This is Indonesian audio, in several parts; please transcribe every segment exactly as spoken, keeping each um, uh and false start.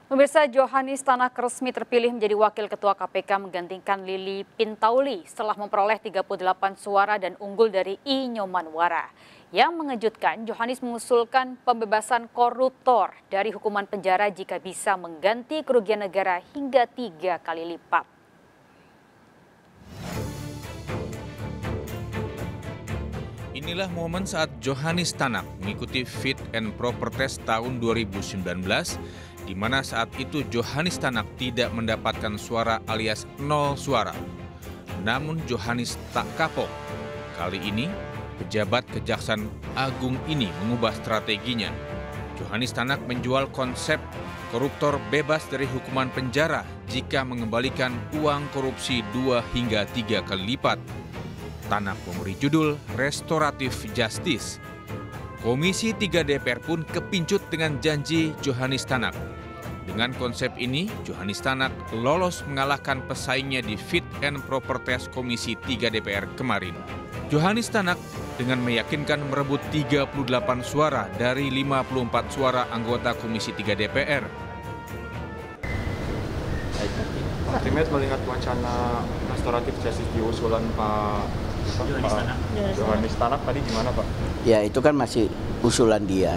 Pemirsa, Johanis Tanak resmi terpilih menjadi Wakil Ketua K P K menggantikan Lili Pintauli setelah memperoleh tiga puluh delapan suara dan unggul dari I Nyomanwara. Yang mengejutkan, Johanis mengusulkan pembebasan koruptor dari hukuman penjara jika bisa mengganti kerugian negara hingga tiga kali lipat. Inilah momen saat Johanis Tanak mengikuti Fit and Proper Test tahun dua ribu sembilan belas, di mana saat itu Johanis Tanak tidak mendapatkan suara alias nol suara. Namun Johanis tak kapok. Kali ini, pejabat Kejaksaan Agung ini mengubah strateginya. Johanis Tanak menjual konsep koruptor bebas dari hukuman penjara jika mengembalikan uang korupsi dua hingga tiga kali lipat. Tanak memberi judul Restoratif Justice. Komisi tiga D P R pun kepincut dengan janji Johanis Tanak. Dengan konsep ini, Johanis Tanak lolos mengalahkan pesaingnya di Fit and Proper Test Komisi tiga D P R kemarin. Johanis Tanak dengan meyakinkan merebut tiga puluh delapan suara dari lima puluh empat suara anggota Komisi tiga D P R. Pak Trimet melihat wacana restoratif justice di usulan Pak Johanis Tanak. Johanis Tanak tadi gimana Pak? Ya itu kan masih usulan dia.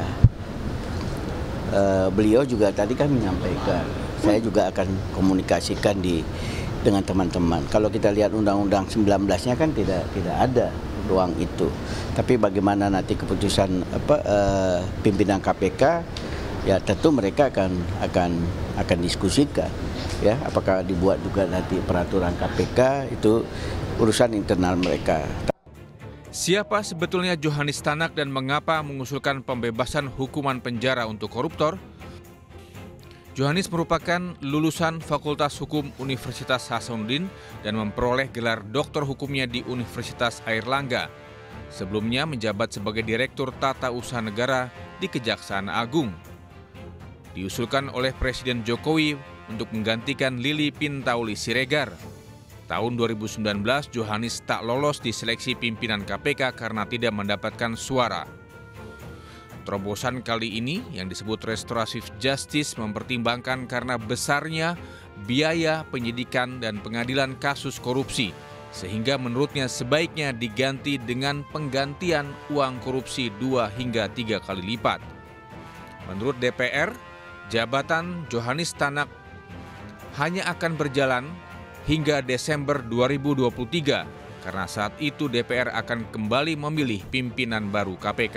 Uh, beliau juga tadi kan menyampaikan, saya juga akan komunikasikan di dengan teman-teman. Kalau kita lihat Undang-Undang sembilan belas-nya kan tidak tidak ada ruang itu. Tapi bagaimana nanti keputusan apa uh, pimpinan K P K, ya tentu mereka akan akan akan diskusikan. Ya, apakah dibuat juga nanti peraturan K P K, itu urusan internal mereka. Siapa sebetulnya Johanis Tanak dan mengapa mengusulkan pembebasan hukuman penjara untuk koruptor? Johanis merupakan lulusan Fakultas Hukum Universitas Hasanuddin dan memperoleh gelar doktor hukumnya di Universitas Airlangga. Sebelumnya menjabat sebagai Direktur Tata Usaha Negara di Kejaksaan Agung. Diusulkan oleh Presiden Jokowi untuk menggantikan Lili Pintauli Siregar. Tahun dua ribu sembilan belas, Johanis tak lolos di seleksi pimpinan K P K karena tidak mendapatkan suara. Terobosan kali ini yang disebut Restoratif Justice mempertimbangkan karena besarnya biaya penyidikan dan pengadilan kasus korupsi, sehingga menurutnya sebaiknya diganti dengan penggantian uang korupsi dua hingga tiga kali lipat. Menurut D P R, jabatan Johanis Tanak hanya akan berjalan hingga Desember dua ribu dua puluh tiga, karena saat itu D P R akan kembali memilih pimpinan baru K P K.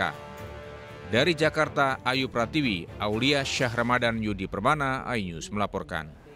Dari Jakarta, Ayu Pratiwi, Aulia Syah Ramadan, Yudi Permana, iNews melaporkan.